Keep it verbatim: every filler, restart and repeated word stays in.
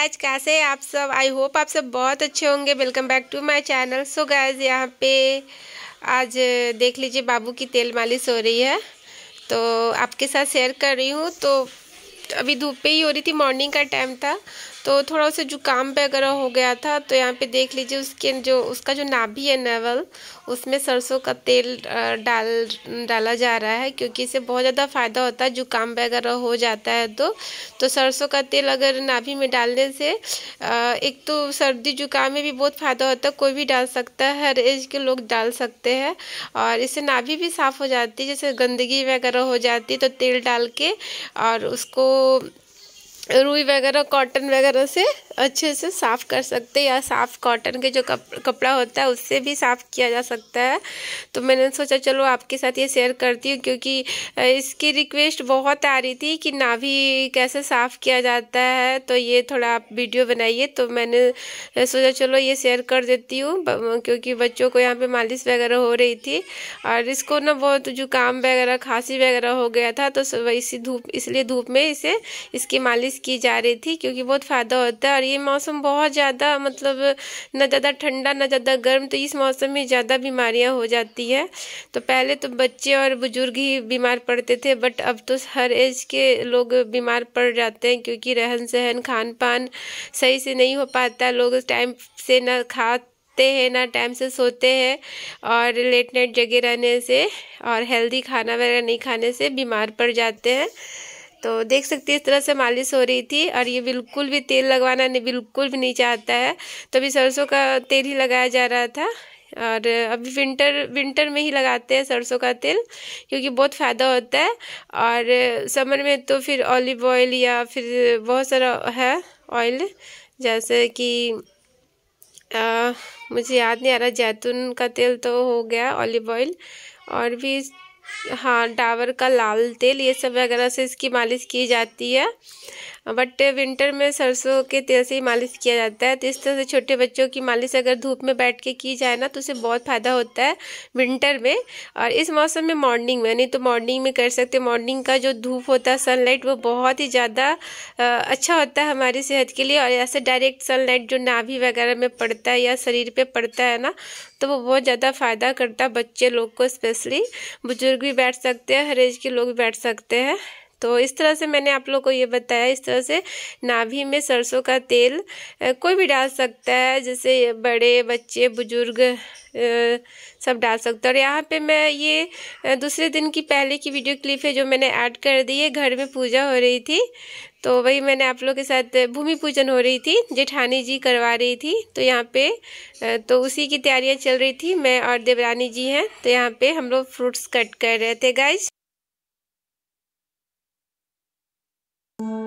Guys, कैसे हैं आप सब। आई होप आप सब बहुत अच्छे होंगे। Welcome back to my channel. So guys, यहाँ पे आज देख लीजिए बाबू की तेल मालिश हो रही है, तो आपके साथ शेयर कर रही हूँ। तो अभी धूप पे ही हो रही थी, मॉर्निंग का टाइम था, तो थोड़ा सा जुकाम वगैरह हो गया था। तो यहाँ पे देख लीजिए उसके जो उसका जो नाभि है नेवल, उसमें सरसों का तेल डाल डाला जा रहा है, क्योंकि इससे बहुत ज़्यादा फ़ायदा होता है। जुकाम वगैरह हो जाता है तो तो सरसों का तेल अगर नाभि में डालने से एक तो सर्दी जुकाम में भी बहुत फ़ायदा होता है। कोई भी डाल सकता है, हर एज के लोग डाल सकते हैं, और इससे नाभि भी साफ़ हो जाती है। जैसे गंदगी वगैरह हो जाती है तो तेल डाल के और उसको रुई वगैरह कॉटन वगैरह से अच्छे से साफ़ कर सकते हैं, या साफ़ कॉटन के जो कप, कपड़ा होता है उससे भी साफ़ किया जा सकता है। तो मैंने सोचा चलो आपके साथ ये शेयर करती हूँ, क्योंकि इसकी रिक्वेस्ट बहुत आ रही थी कि नाभि कैसे साफ़ किया जाता है, तो ये थोड़ा आप वीडियो बनाइए। तो मैंने सोचा चलो ये शेयर कर देती हूँ, क्योंकि बच्चों को यहाँ पर मालिश वगैरह हो रही थी और इसको ना बहुत जुकाम वगैरह खांसी वगैरह हो गया था। तो इसी धूप इसलिए धूप में इसे इसकी मालिश की जा रही थी, क्योंकि बहुत फ़ायदा होता है। और ये मौसम बहुत ज़्यादा मतलब न ज़्यादा ठंडा न ज़्यादा गर्म, तो इस मौसम में ज़्यादा बीमारियां हो जाती है। तो पहले तो बच्चे और बुजुर्ग ही बीमार पड़ते थे, बट अब तो हर एज के लोग बीमार पड़ जाते हैं, क्योंकि रहन सहन खान पान सही से नहीं हो पाता। लोग टाइम से न खा हैं ना टाइम से सोते हैं, और लेट नाइट जगे रहने से और हेल्दी खाना वगैरह नहीं खाने से बीमार पड़ जाते हैं। तो देख सकते हैं इस तरह से मालिश हो रही थी, और ये बिल्कुल भी तेल लगवाना नहीं बिल्कुल भी नहीं चाहता है। तो अभी सरसों का तेल ही लगाया जा रहा था, और अभी विंटर विंटर में ही लगाते हैं सरसों का तेल, क्योंकि बहुत फ़ायदा होता है। और समर में तो फिर ऑलिव ऑयल या फिर बहुत सारा है ऑयल, जैसे कि आ, मुझे याद नहीं आ रहा, जैतून का तेल तो हो गया, ऑलिव ऑयल, और भी हाँ डाबर का लाल तेल, ये सब वगैरह से इसकी मालिश की जाती है। बट विंटर में सरसों के तेल से ही मालिश किया जाता है। तो इस तरह से छोटे बच्चों की मालिश अगर धूप में बैठ के की जाए ना, तो उसे बहुत फ़ायदा होता है विंटर में। और इस मौसम में मॉर्निंग में, नहीं तो मॉर्निंग में कर सकते। मॉर्निंग का जो धूप होता है, सनलाइट, वो बहुत ही ज़्यादा अच्छा होता है हमारी सेहत के लिए। और ऐसे डायरेक्ट सनलाइट जो नाभि वगैरह में पड़ता है या शरीर पर पड़ता है ना, तो वो बहुत ज़्यादा फ़ायदा करता है बच्चे लोग को स्पेशली। बुजुर्ग भी बैठ सकते हैं, हर एज के लोग भी बैठ सकते हैं। तो इस तरह से मैंने आप लोग को ये बताया। इस तरह से नाभि में सरसों का तेल कोई भी डाल सकता है, जैसे बड़े बच्चे बुजुर्ग सब डाल सकते हैं। और यहाँ पे मैं ये दूसरे दिन की पहले की वीडियो क्लिप है जो मैंने ऐड कर दी है। घर में पूजा हो रही थी, तो वही मैंने आप लोग के साथ, भूमि पूजन हो रही थी, जेठानी जी करवा रही थी। तो यहाँ पे तो उसी की तैयारियां चल रही थी। मैं और देवरानी जी हैं, तो यहाँ पे हम लोग फ्रूट्स कट कर रहे थे गाइज।